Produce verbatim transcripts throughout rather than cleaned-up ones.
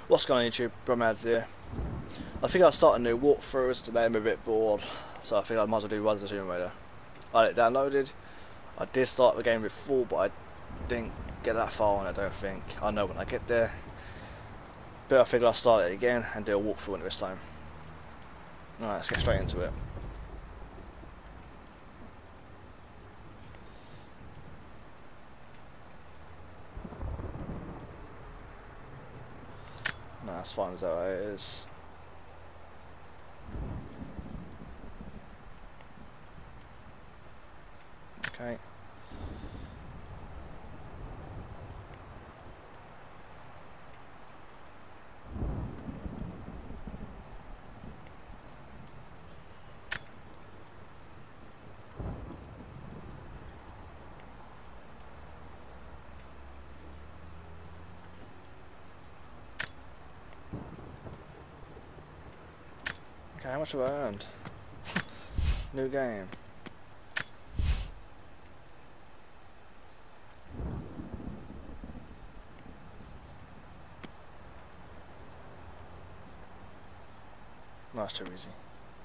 What's going on YouTube? Bromads here. I think I'll start a new walkthrough today. I'm a bit bored, so I think I might as well do one as a Tomb Raider. I had it downloaded. I did start the game before, but I didn't get that far on it, I don't think. I know when I get there. But I think I'll start it again and do a walkthrough on it this time. Alright, let's get straight into it. No, that's fine as that way it is. Okay. Okay, how much have I earned? New game. No, that's too easy.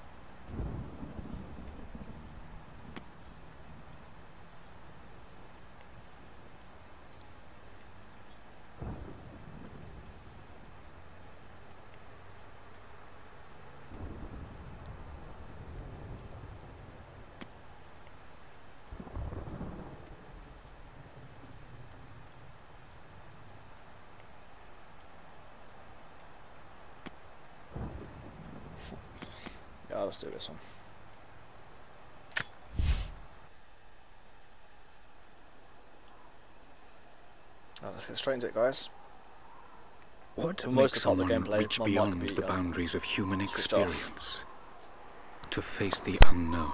Yeah, let's do this one. Right, let's get straight into it, guys. What For makes most of the someone gameplay, reach my mic beyond be, the um, boundaries of human switched off. experience? To face the unknown.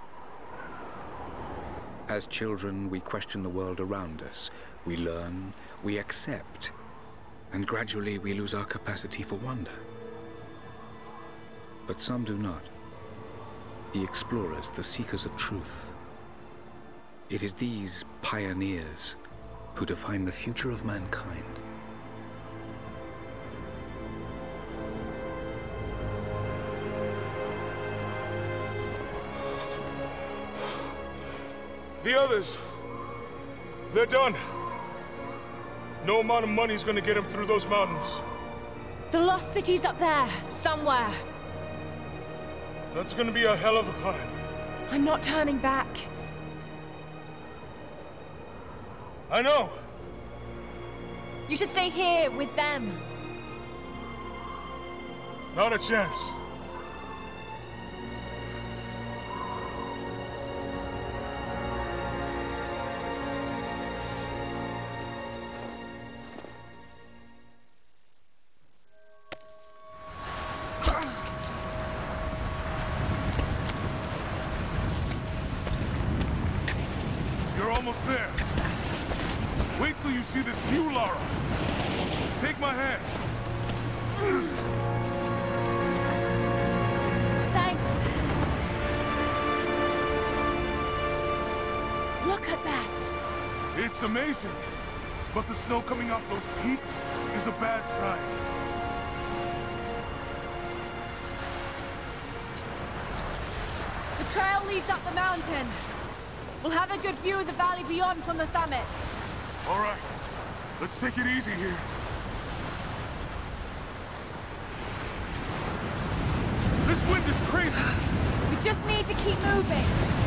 As children, we question the world around us. We learn, we accept, and gradually we lose our capacity for wonder. But some do not. The explorers, the seekers of truth. It is these pioneers who define the future of mankind. The others, they're done. No amount of money's gonna get them through those mountains. The lost city's up there, somewhere. That's gonna be a hell of a climb. I'm not turning back. I know. You should stay here with them. Not a chance. You're almost there. Wait till you see this view, Lara. Take my hand. Thanks. Look at that. It's amazing. But the snow coming off those peaks is a bad sign. The trail leads up the mountain. We'll have a good view of the valley beyond from the summit. All right. Let's take it easy here. This wind is crazy. We just need to keep moving.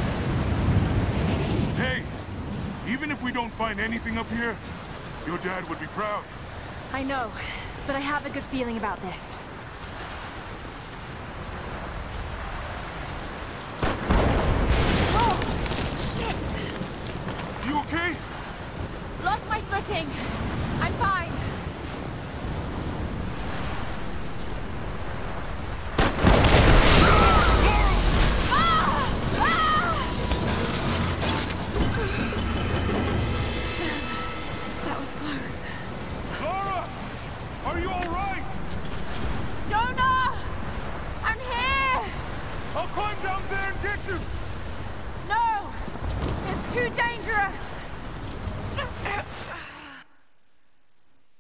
Hey, even if we don't find anything up here, your dad would be proud. I know, but I have a good feeling about this. Oh, shit! You okay? Lost my footing. I'm fine. Ah! Ah! That was close. Lara! Are you all right? Jonah! I'm here! I'll climb down there and get you! No! It's too dangerous!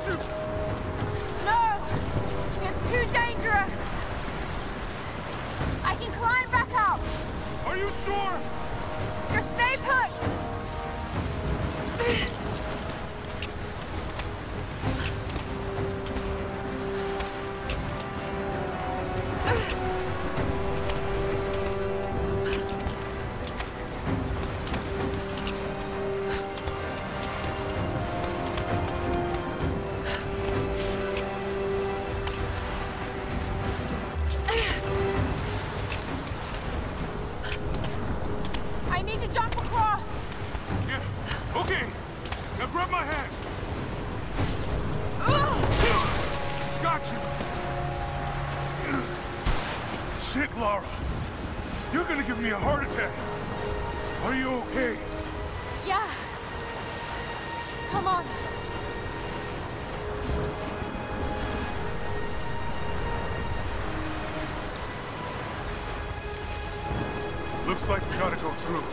got you! No! It's too dangerous! I can climb back up! Are you sure? Just stay put! I need to jump across! Yeah, okay. Now grab my hand. Ugh. Got you. Shit, Lara. You're gonna give me a heart attack. Are you okay? Yeah. Come on. Looks like we gotta go through.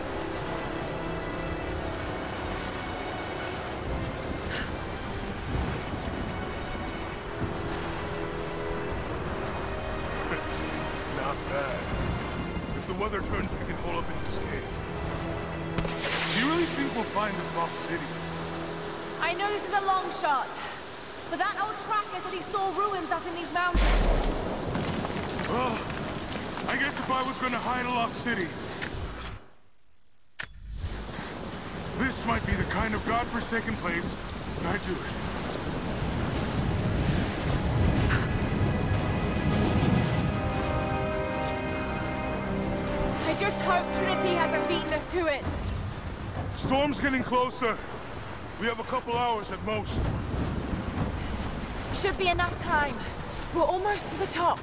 Not bad. If the weather turns, we can hole up in this cave. Do you really think we'll find this lost city? I know this is a long shot, but that old tracker said he saw ruins up in these mountains. Well, I guess if I was gonna hide a lost city, this might be the kind of godforsaken place I'd do it. I just hope Trinity hasn't beaten us to it. Storm's getting closer. We have a couple hours at most. Should be enough time. We're almost to the top.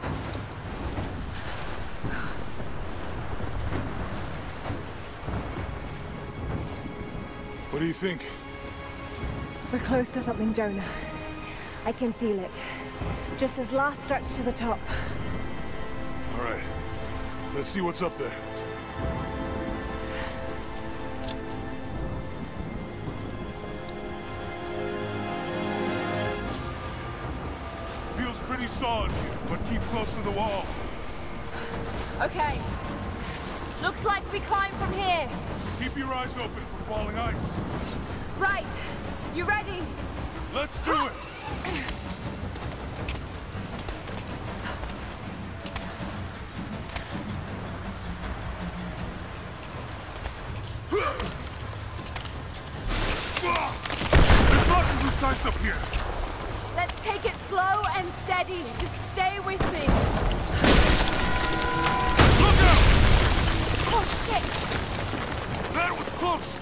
What do you think? We're close to something, Jonah. I can feel it. Just this last stretch to the top. All right. Let's see what's up there. Feels pretty solid here, but keep close to the wall. Okay. Looks like we climb from here. Keep your eyes open for falling ice. Right. You ready? Let's do it! There's lots of loose ice up here. Let's take it slow and steady. Just stay with me. Look out! Oh, shit! That was close!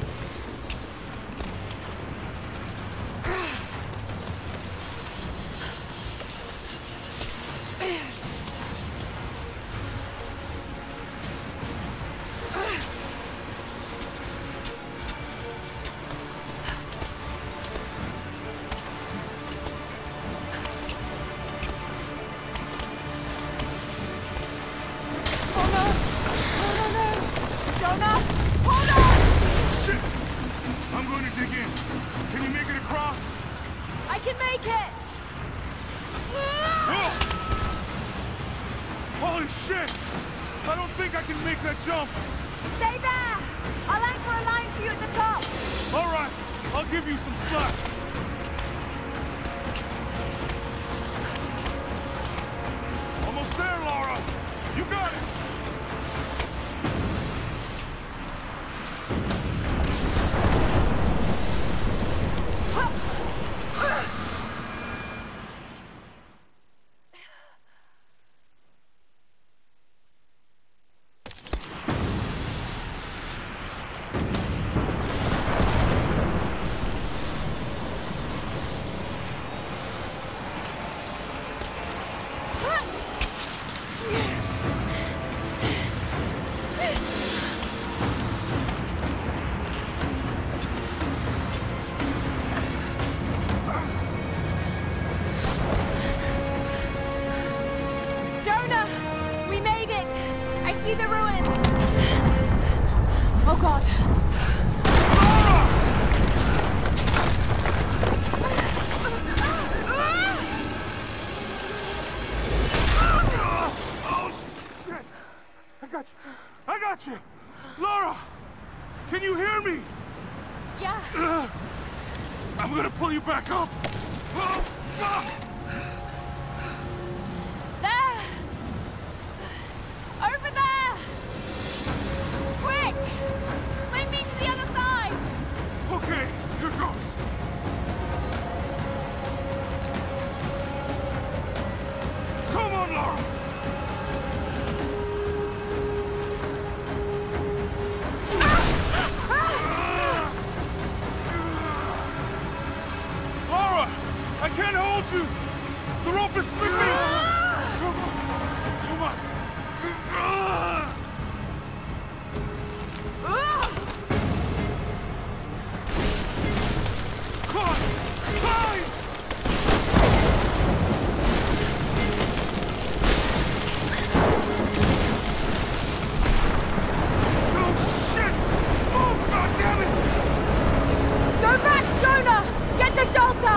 Oh, no! No, no, no! Jonah! Hold on! Shit! I'm going to dig in. Can you make it across? I can make it! Ah! Oh! Holy shit! I don't think I can make that jump! Stay there! I'll anchor a line for you at the top! Alright, I'll give you some slack. Almost there, Lara! You got it! I'm gonna pull you back up! Oh, fuck! There! Over there! Quick! Swing me to the other side! Okay, here goes. Come on, Lara! Lara! I can't hold you! The rope is slipping! Come on! Come on! Climb! Climb! Oh shit! Move, goddammit! Go back, Jonah! Get to shelter!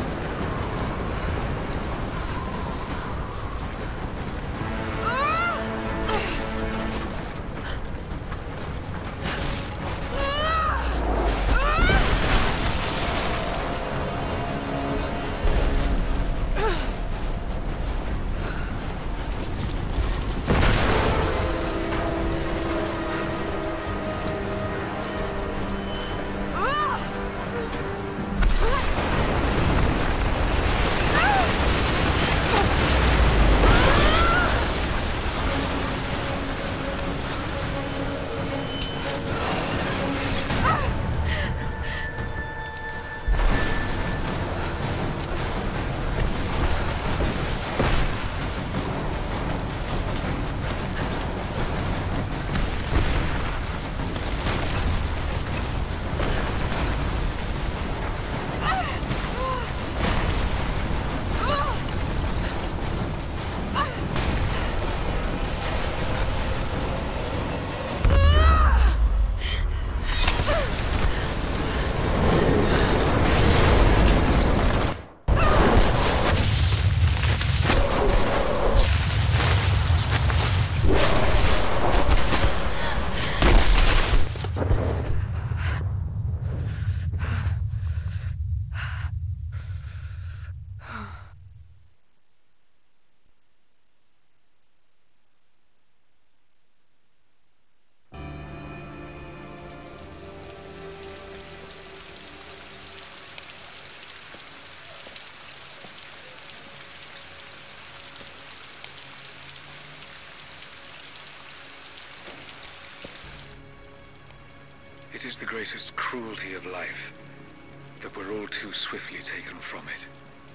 It is the greatest cruelty of life that we're all too swiftly taken from it.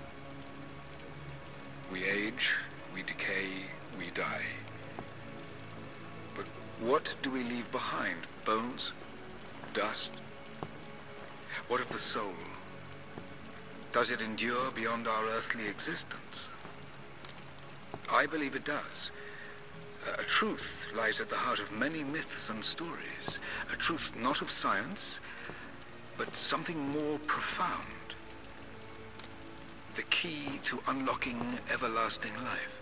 We age, we decay, we die. But what do we leave behind? Bones? Dust? What of the soul? Does it endure beyond our earthly existence? I believe it does. A truth lies at the heart of many myths and stories. A truth not of science, but something more profound. The key to unlocking everlasting life.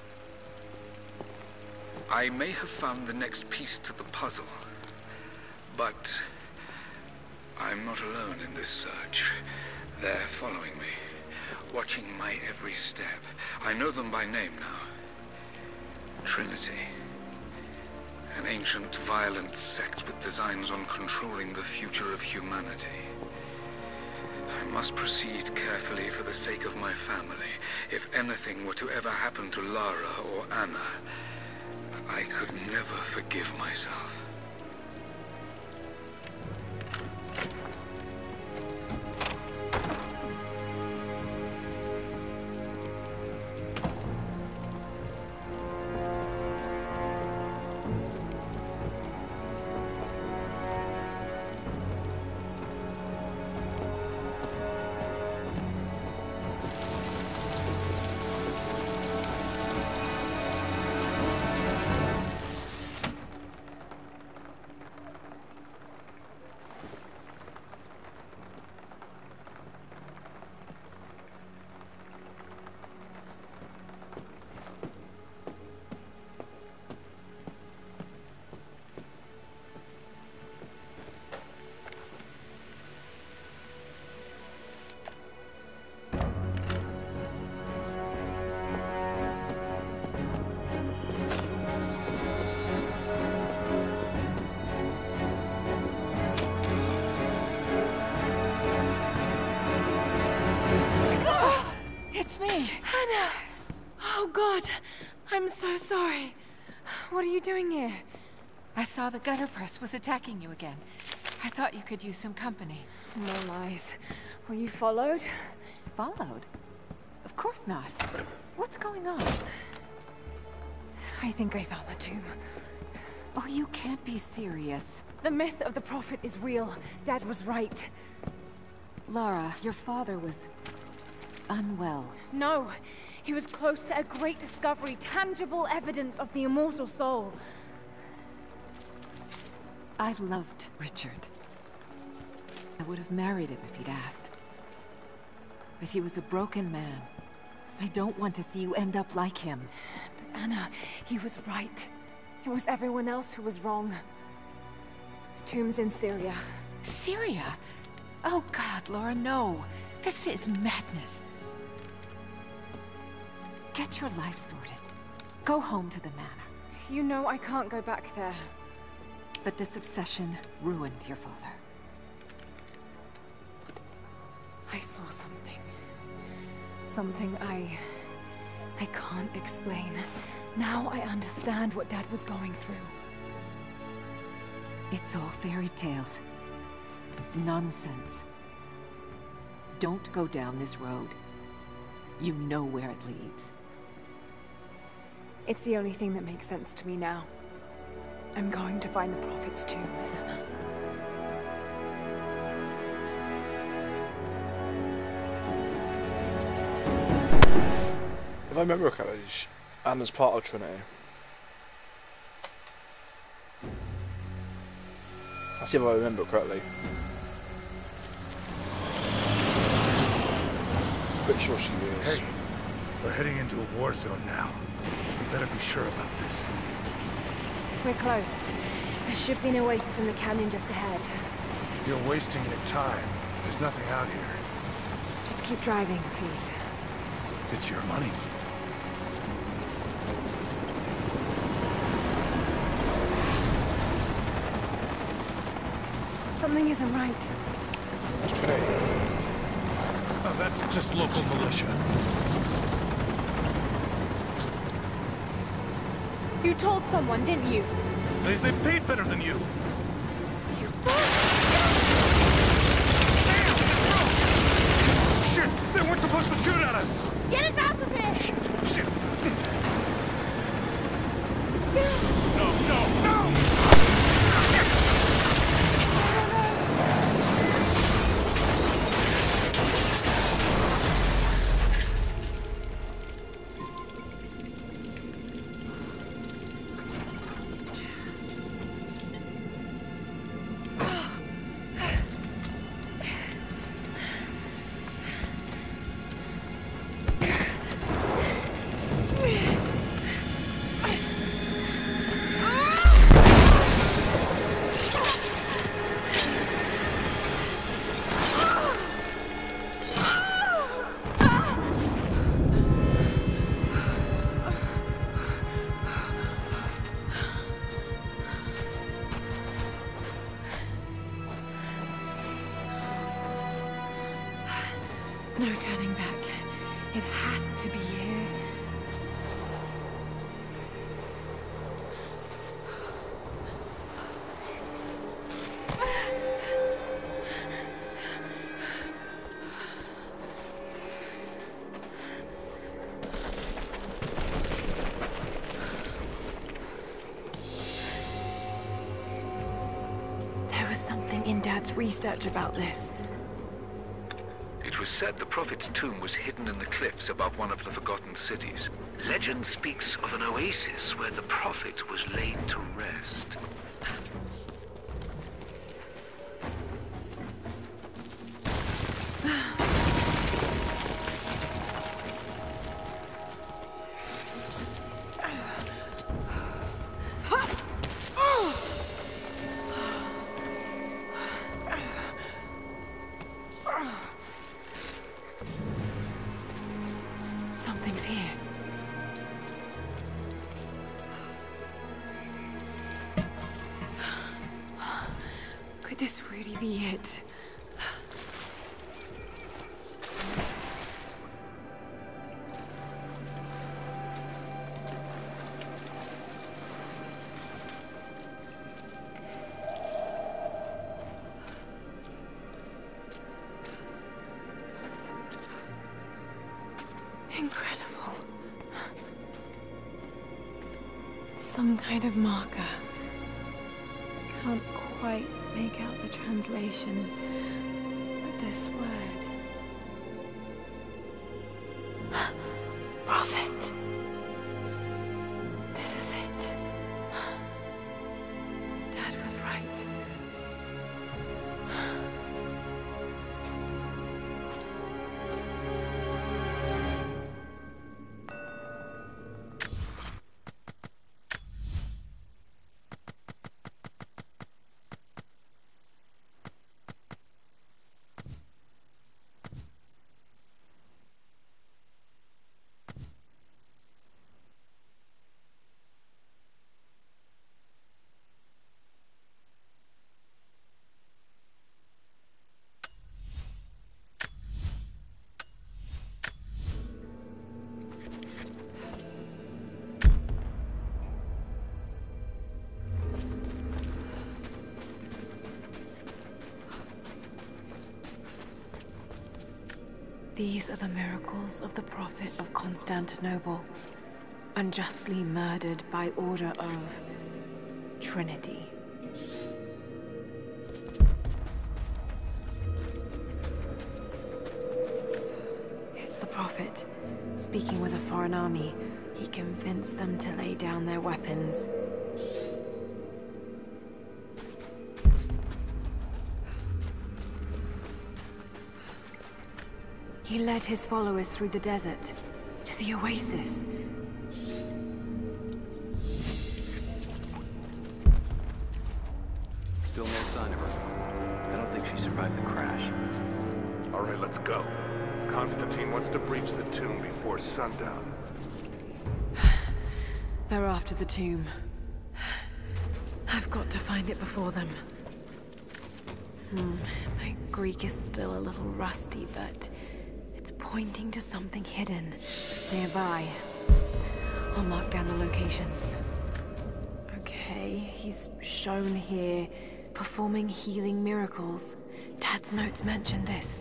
I may have found the next piece to the puzzle, but I'm not alone in this search. They're following me, watching my every step. I know them by name now. Trinity. An ancient, violent sect with designs on controlling the future of humanity. I must proceed carefully for the sake of my family. If anything were to ever happen to Lara or Anna, I could never forgive myself. it's me. Anna! Oh God, I'm so sorry. What are you doing here? I saw the gutter press was attacking you again. I thought you could use some company. No lies. Were you followed? Followed? Of course not. What's going on? I think I found the tomb. Oh, you can't be serious. The myth of the Prophet is real. Dad was right. Lara, your father was... unwell. No, he was close to a great discovery, tangible evidence of the immortal soul. I loved Richard. I would have married him if he'd asked. But he was a broken man. I don't want to see you end up like him. But Anna, he was right. It was everyone else who was wrong. The tomb's in Syria. Syria? Oh God, Lara, no. This is madness. Get your life sorted. Go home to the manor. You know I can't go back there. But this obsession ruined your father. I saw something. Something I... I can't explain. Now I understand what Dad was going through. It's all fairy tales. Nonsense. Don't go down this road. You know where it leads. It's the only thing that makes sense to me now. I'm going to find the Prophet's tomb, Anna. If I remember correctly, Anna's part of Trinity. Let's see if I remember correctly. Pretty sure she is. Hey, we're heading into a war zone now. We better be sure about this. We're close. There should be an oasis in the canyon just ahead. You're wasting your time. There's nothing out here. Just keep driving, please. It's your money. Something isn't right. It's Trinity. Oh, that's just local militia. You told someone, didn't you? They, they paid better than you. You... Shit! They weren't supposed to shoot at us! Get us out of here! Shit! Shit! No, no, no! No turning back. It has to be here. There was something in Dad's research about this. It was said the Prophet's tomb was hidden in the cliffs above one of the forgotten cities. Legend speaks of an oasis where the Prophet was laid to rest. Something's here. Could this really be it? Incredible. Some kind of marker. I can't quite make out the translation, but this word. Prophet. This is it. Dad was right. These are the miracles of the Prophet of Constantinople, unjustly murdered by order of Trinity. It's the Prophet, speaking with a foreign army. He convinced them to lay down their weapons. He led his followers through the desert, to the oasis. Still no sign of her. I don't think she survived the crash. All right, let's go. Constantine wants to breach the tomb before sundown. They're after the tomb. I've got to find it before them. Hmm, my Greek is still a little rusty, but it's pointing to something hidden nearby. I'll mark down the locations. Okay, he's shown here performing healing miracles. Dad's notes mention this.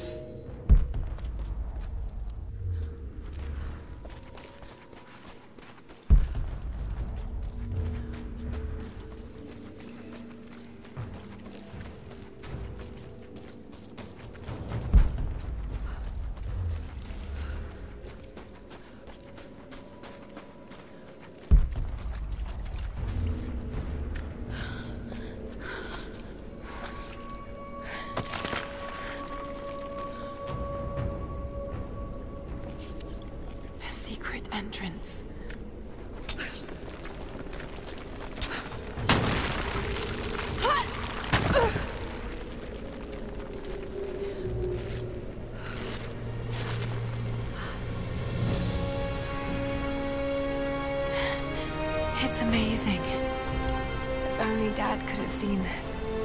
Entrance. It's amazing. If only Dad could have seen this.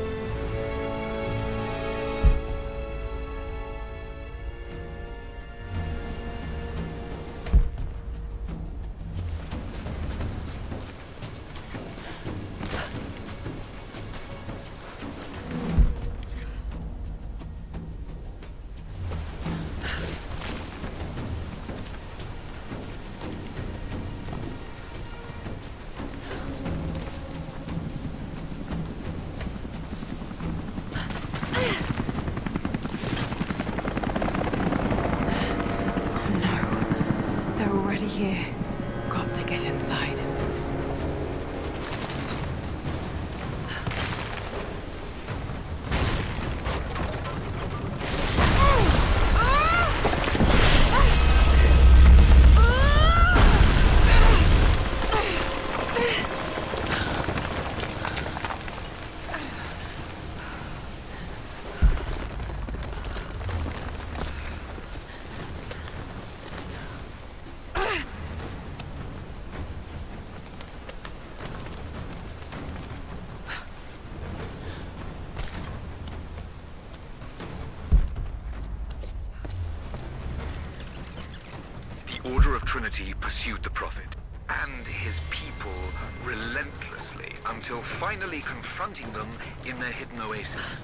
Here. Got to get inside. The Order of Trinity pursued the Prophet and his people relentlessly until finally confronting them in their hidden oasis.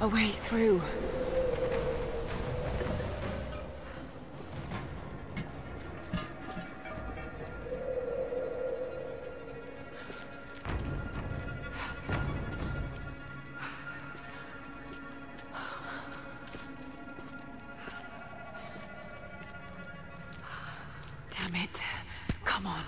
A way through. Damn it. Come on.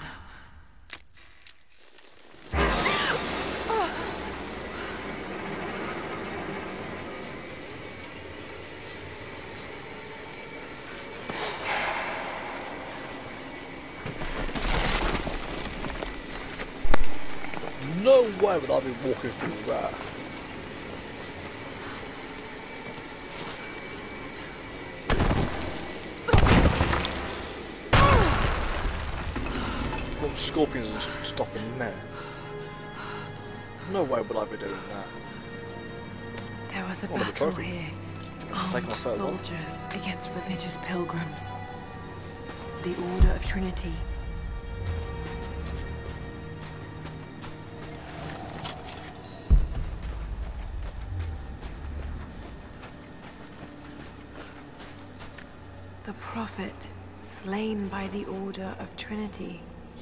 No way would I be walking through that. Got scorpions and stuff in there. No way would I be doing that. There was a Oh, the battle trophy. here. Let's take Armed my third one. soldiers against religious pilgrims. The Order of Trinity. The Prophet, slain by the Order of Trinity.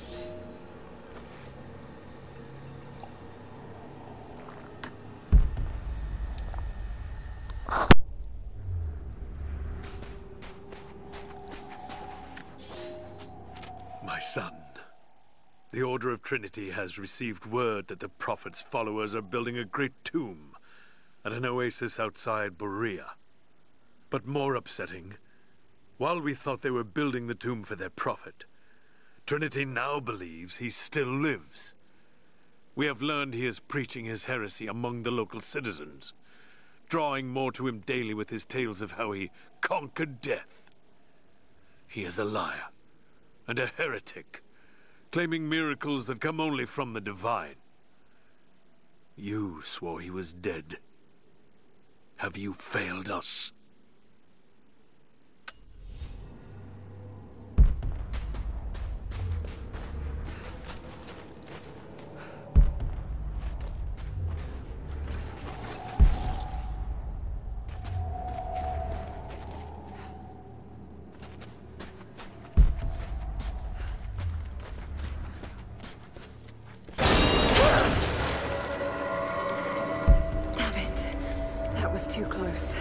My son, the Order of Trinity has received word that the Prophet's followers are building a great tomb at an oasis outside Borea. But more upsetting, while we thought they were building the tomb for their Prophet, Trinity now believes he still lives. We have learned he is preaching his heresy among the local citizens, drawing more to him daily with his tales of how he conquered death. He is a liar and a heretic, claiming miracles that come only from the divine. You swore he was dead. Have you failed us? Too close.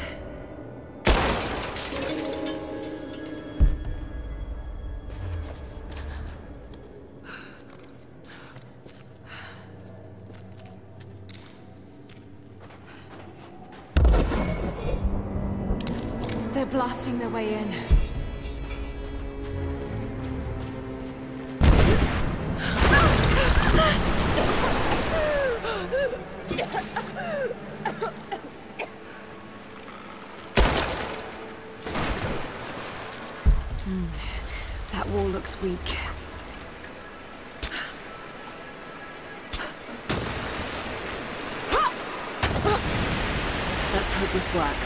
They're blasting their way in. Hmm. That wall looks weak. Let's hope this works.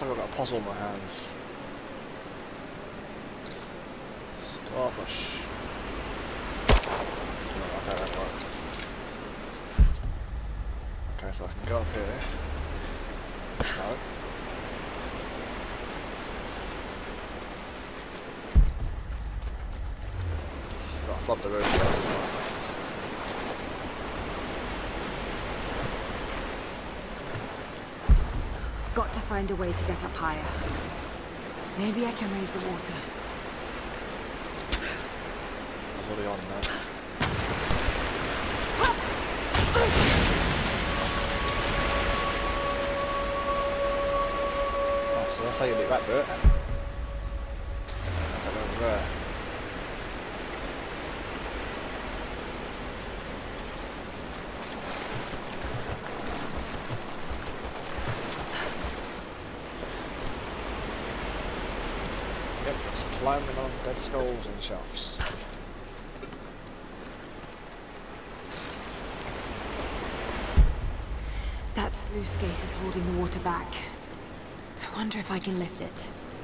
like I've got a puzzle in my hands. Start push. No, okay, that worked. Okay, so I can go up here. No. Got to flood the roof first. Got to find a way to get up higher. Maybe I can raise the water. I was already on there. Oh, so that's how you do that bit. Over there. Yep, it's climbing on dead skulls and shelves. That sluice gate is holding the water back. I wonder if I can lift it.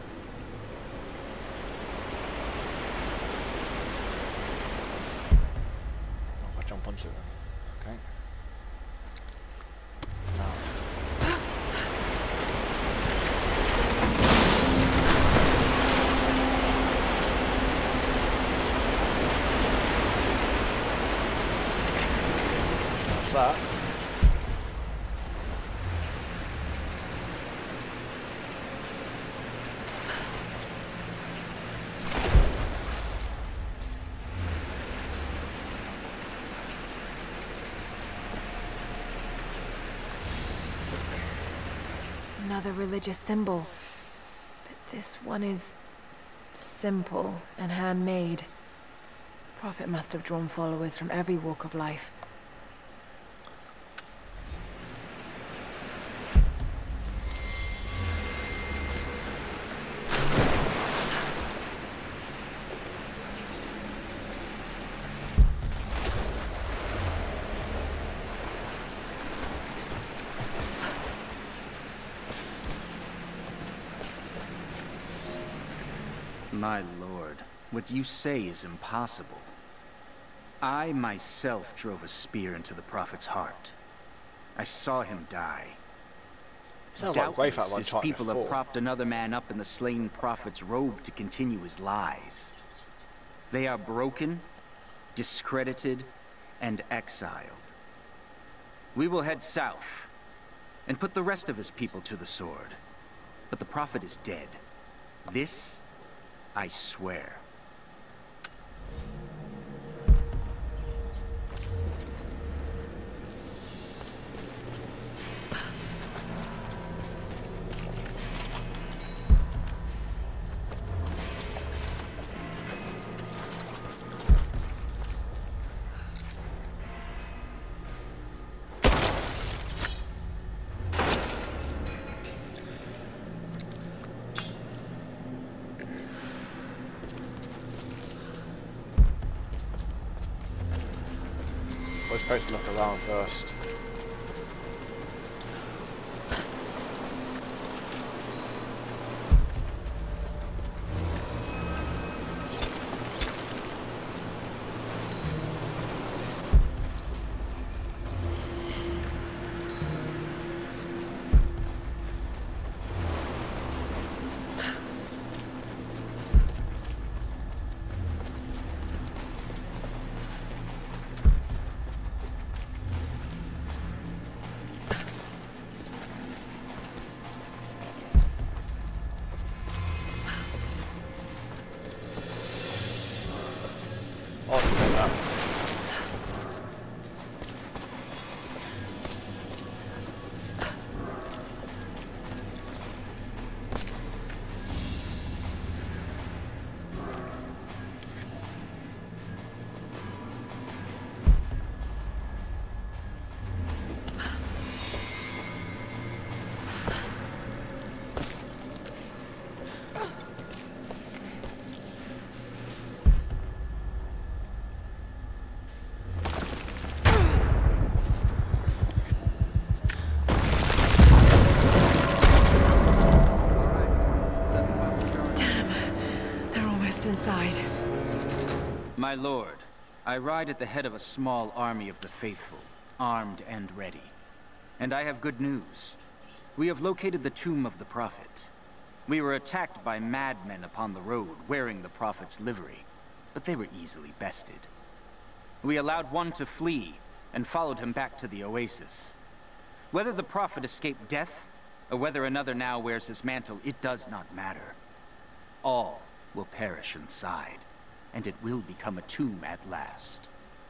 Oh, if I jump onto it then. Okay. Now. What's that? Another religious symbol. But this one is simple and handmade. Prophet must have drawn followers from every walk of life. My lord, what you say is impossible. I myself drove a spear into the Prophet's heart. I saw him die. Sounds like Wraith out Doubtless of his Uncharted people four. have propped another man up in the slain Prophet's robe to continue his lies. They are broken, discredited, and exiled. We will head south and put the rest of his people to the sword. But the Prophet is dead. This I swear. We're supposed to look around first. inside. My lord, I ride at the head of a small army of the faithful, armed and ready. And I have good news. We have located the tomb of the Prophet. We were attacked by madmen upon the road, wearing the Prophet's livery, but they were easily bested. We allowed one to flee, and followed him back to the oasis. Whether the Prophet escaped death, or whether another now wears his mantle, it does not matter. All will perish inside, and it will become a tomb at last.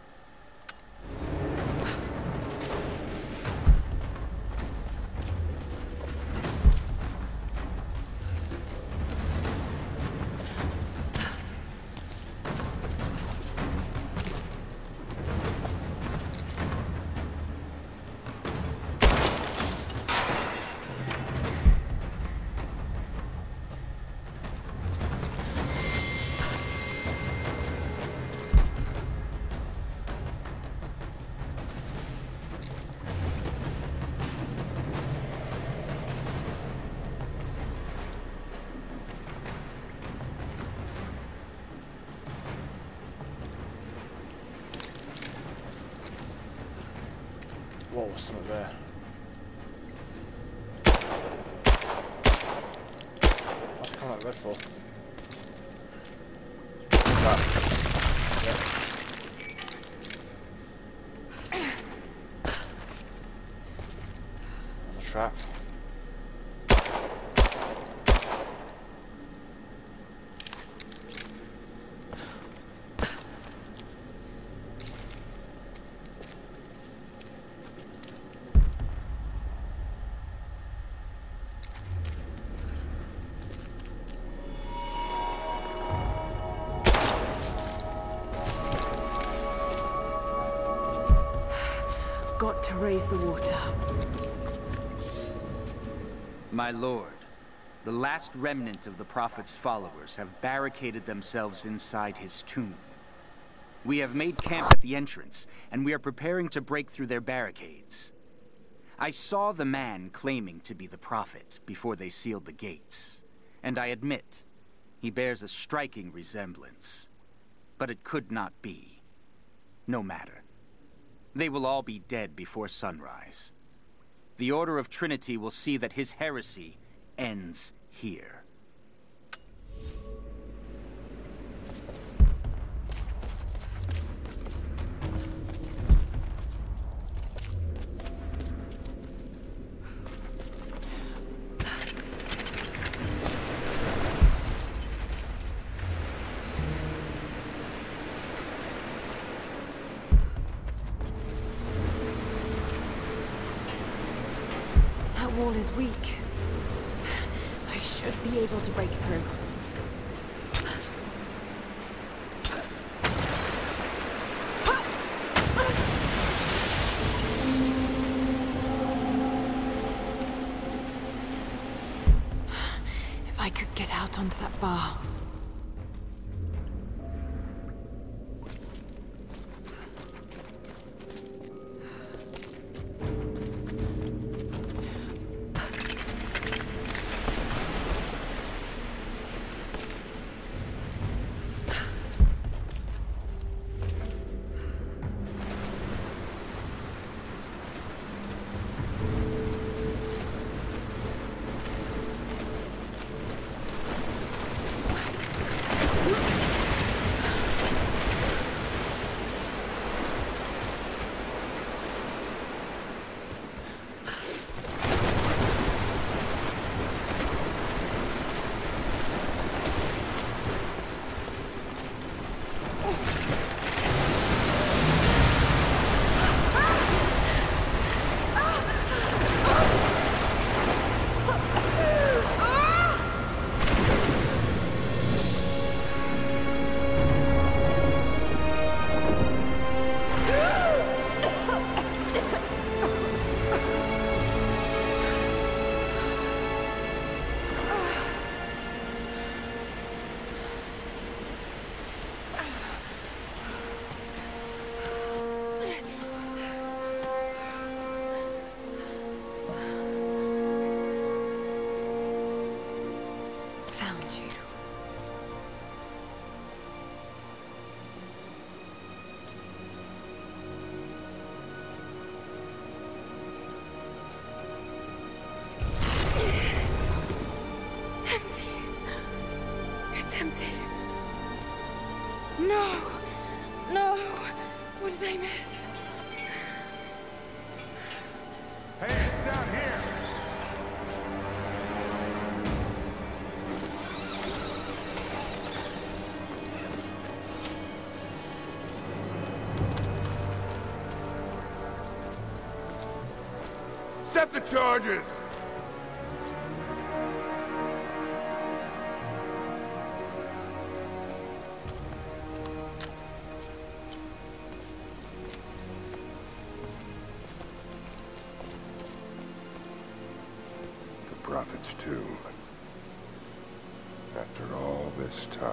What was something there? What's it coming out red for? What's that? Yep. Another trap. Got to raise the water. My lord, the last remnant of the Prophet's followers have barricaded themselves inside his tomb. We have made camp at the entrance, and we are preparing to break through their barricades. I saw the man claiming to be the Prophet before they sealed the gates, and I admit, he bears a striking resemblance. But it could not be. No matter. They will all be dead before sunrise. The Order of Trinity will see that his heresy ends here. That wall is weak. I should be able to break through. If I could get out onto that bar. No! No! What did I miss? Hey, it's down here! Set the charges! The Prophet's tomb. After all this time.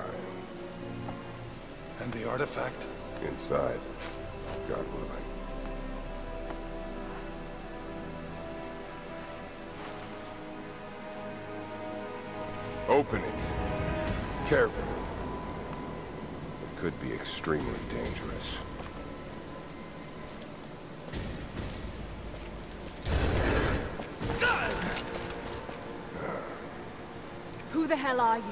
And the artifact? Inside, God willing. Open it. Carefully. It could be extremely dangerous. Who the hell are you?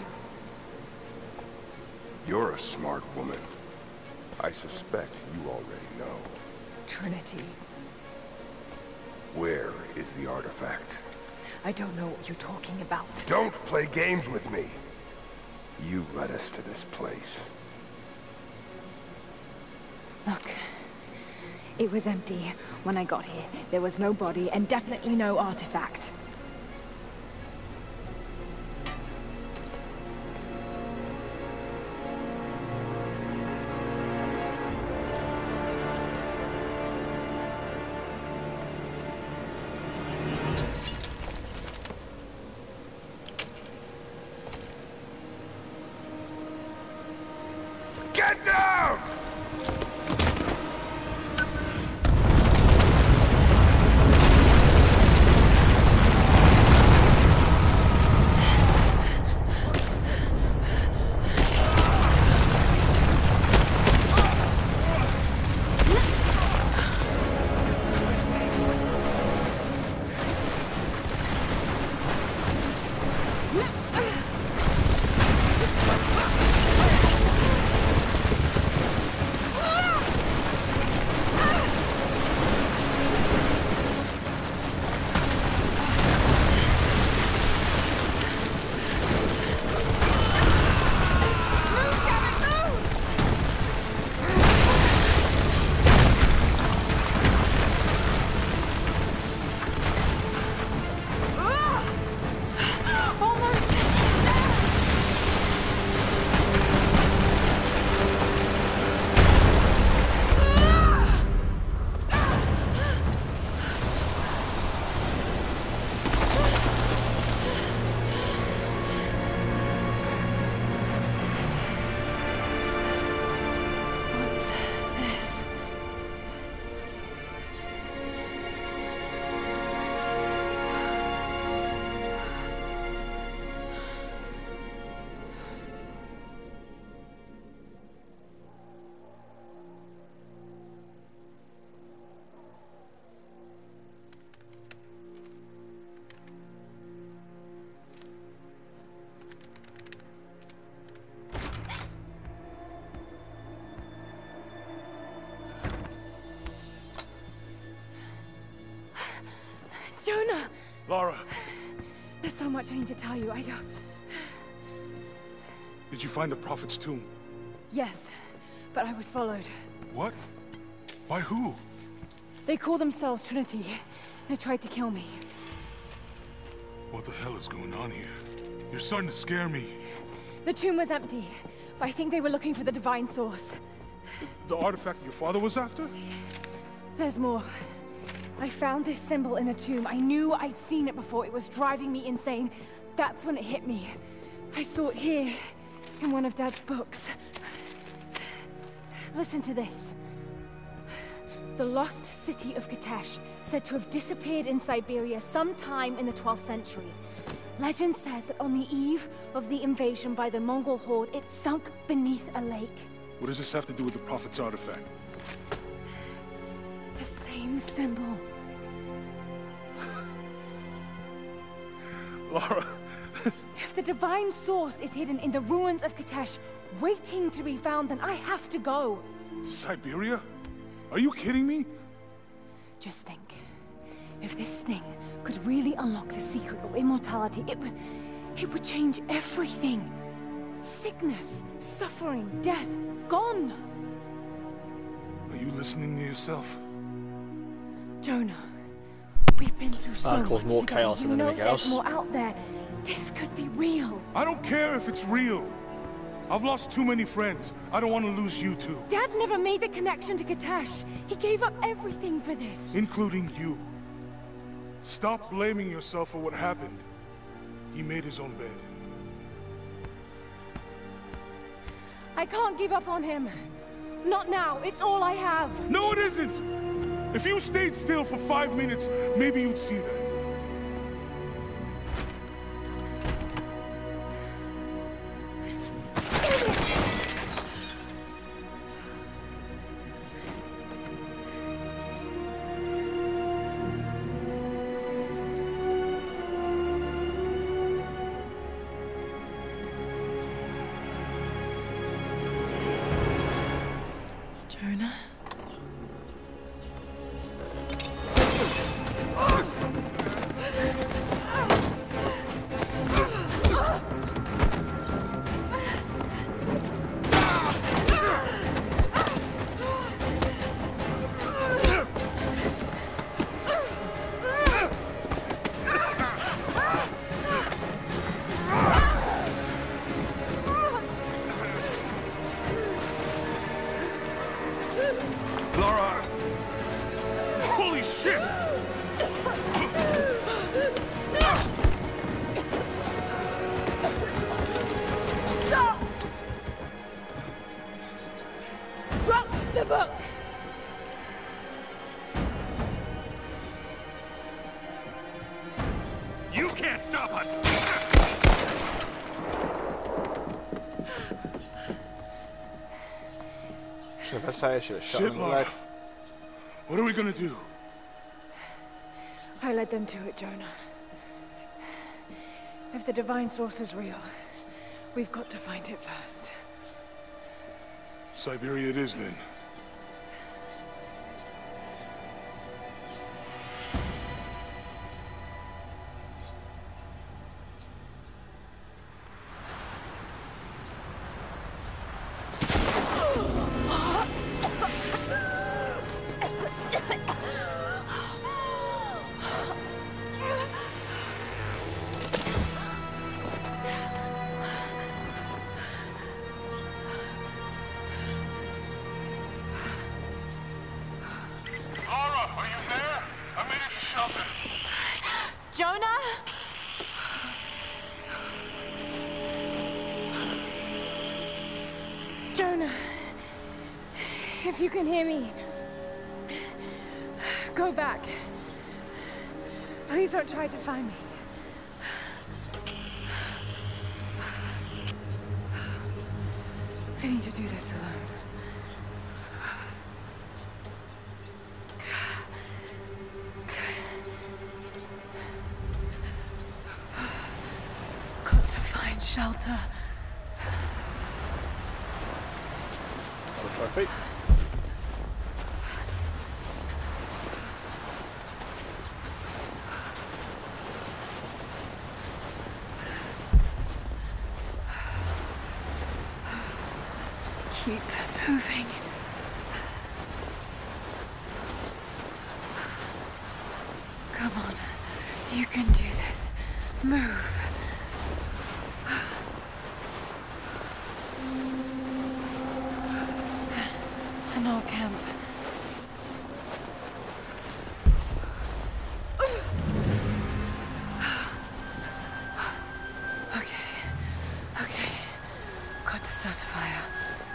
You're a smart woman. I suspect you already know. Trinity. Where is the artifact? I don't know what you're talking about. Don't play games with me! You led us to this place. Look. It was empty when I got here. There was no body and definitely no artifact. Get down! Jonah! Lara, There's so much I need to tell you. I don't... did you find the Prophet's tomb? Yes, but I was followed. What? By who? They call themselves Trinity. They tried to kill me. What the hell is going on here? You're starting to scare me. The tomb was empty, but I think they were looking for the divine source. The artifact your father was after? There's more. I found this symbol in the tomb. I knew I'd seen it before. It was driving me insane. That's when it hit me. I saw it here, in one of Dad's books. Listen to this. The lost city of Kitezh, said to have disappeared in Siberia sometime in the twelfth century. Legend says that on the eve of the invasion by the Mongol horde, it sunk beneath a lake. What does this have to do with the Prophet's artifact? The same symbol. Lara... If If the divine source is hidden in the ruins of Kitezh, waiting to be found, then I have to go. To Siberia? Are you kidding me? Just think. If this thing could really unlock the secret of immortality, it would... it would change everything. Sickness, suffering, death, gone. Are you listening to yourself? Jonah, we've been through so That caused much more together. chaos You than know anything there's else. more out there. This could be real. I don't care if it's real. I've lost too many friends. I don't want to lose you too. Dad never made the connection to Kitezh. He gave up everything for this. Including you. Stop blaming yourself for what happened. He made his own bed. I can't give up on him. Not now. It's all I have. No, it isn't! If you stayed still for five minutes, maybe you'd see that. Jonah? Lara! Holy shit! Stop! Drop the book! You can't stop us! Should I say I should have shot Shit, him in the Lara. leg? What are we gonna do? I led them to it, Jonah. If the divine source is real, we've got to find it first. Siberia it is, then. Lara, are you there? I made it to shelter. Jonah? Jonah, if you can hear me, go back. Please don't try to find me. I need to do this alone. Got to find shelter. Got a trophy. Keep moving. Come on. You can do this. Move. An old camp. Okay. Okay. Got to start a fire.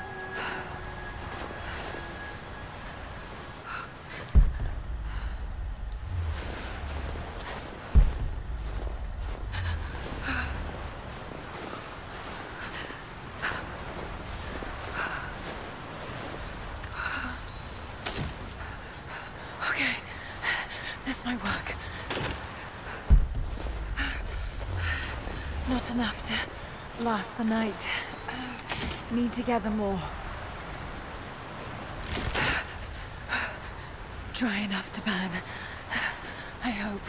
Okay, this might work. Not Not enough to last the night. Need to gather more. Dry enough to burn. I hope.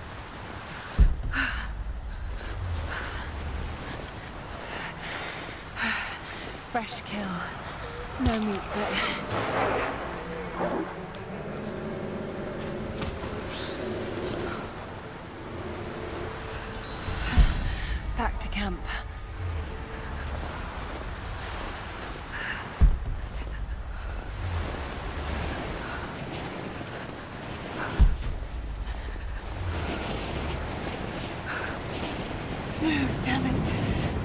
Fresh kill. No meat, but... Back to camp. Move, damn it.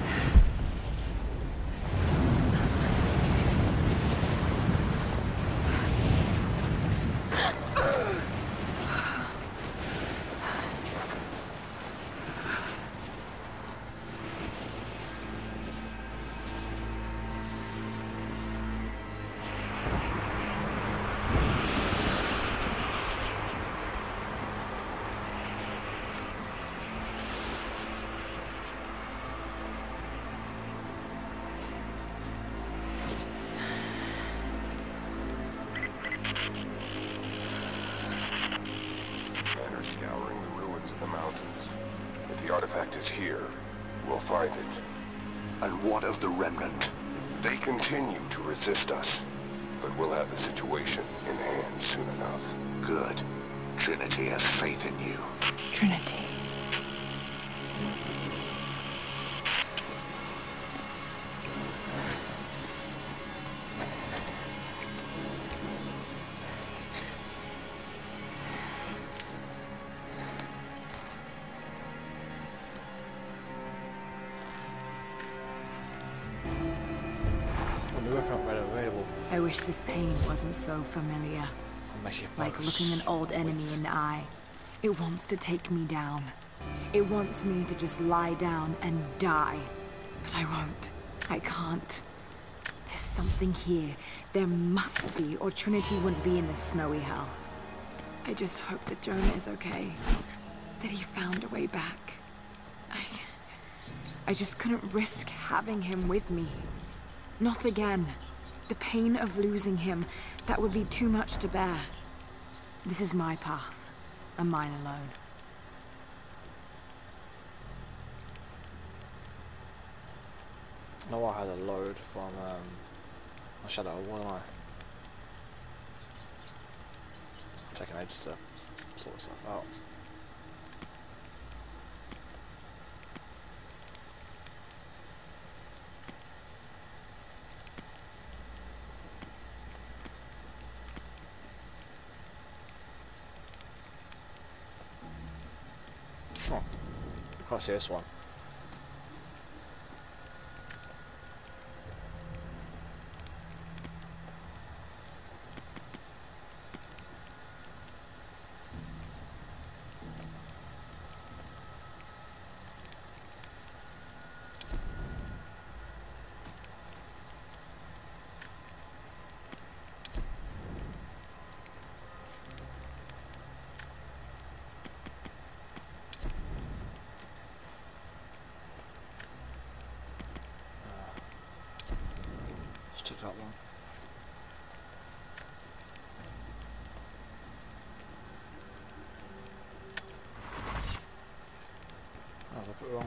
Scouring the ruins of the mountains. If the artifact is here, we'll find it. And what of the remnant? They continue to resist us, but we'll have the situation in hand soon enough. Good. Trinity has faith in you. Trinity. I wish this pain wasn't so familiar. Like looking an old enemy in the eye. It wants to take me down. It wants me to just lie down and die. But I won't. I can't. There's something here. There must be, or Trinity wouldn't be in this snowy hell. I just hope that Jonah is okay. That he found a way back. I... I just couldn't risk having him with me. Not again. The pain of losing him, that would be too much to bear. This is my path, and mine alone. I know I had a load from um, my shadow, wasn't I? Taking ages to sort stuff out. Oh, can't see this one. Took that one. Oh, I put it wrong.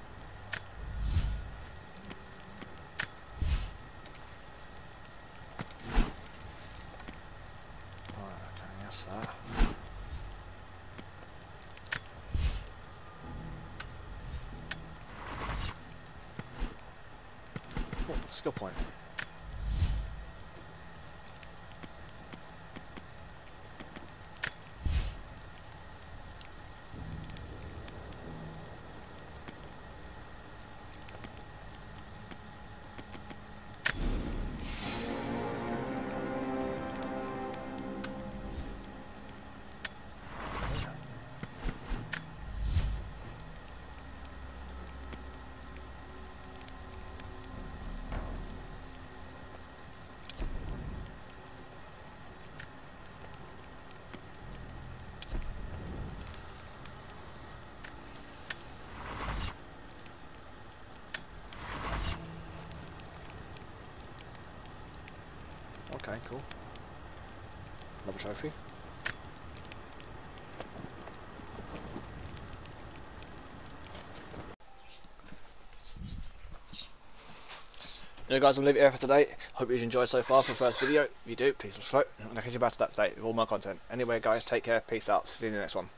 Alright, okay, that's that. Oh, skill point. Okay, cool. Another trophy. Anyway guys, I'm going to leave it here for today. Hope you've enjoyed so far for the first video. If you do, please subscribe. I'm going to catch you back to that today with all my content. Anyway guys, take care, peace out, see you in the next one.